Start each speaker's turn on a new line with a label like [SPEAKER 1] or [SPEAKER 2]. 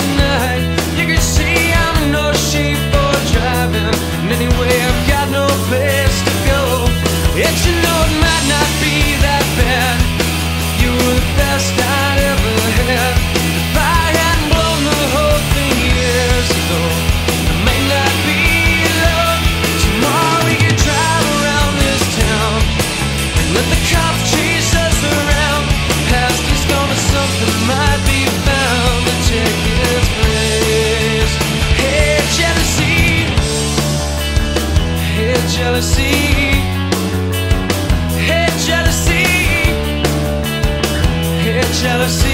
[SPEAKER 1] tonight. You can see I'm in no shape for driving, and anyway I've got no place to go. Yet you know it might not be that bad. You were the best I'd ever had. If I hadn't blown the whole thing years ago, it may not be love. Tomorrow we could drive around this town and let the cops chase us around. Past is gone, but something might be found to take its place. Hey, jealousy. Hey, jealousy. Hey, jealousy. Hey, jealousy.